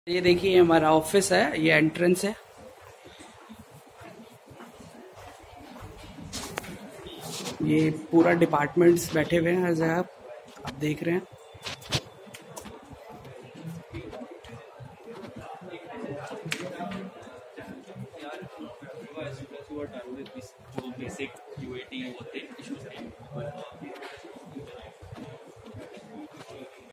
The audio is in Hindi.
ये देखिए हमारा ऑफिस है, ये एंट्रेंस है। ये पूरा डिपार्टमेंट्स बैठे हुए हैं हर जगह, आप देख रहे हैं। जो बेसिक यूएटी होते हैं इश्यूज थे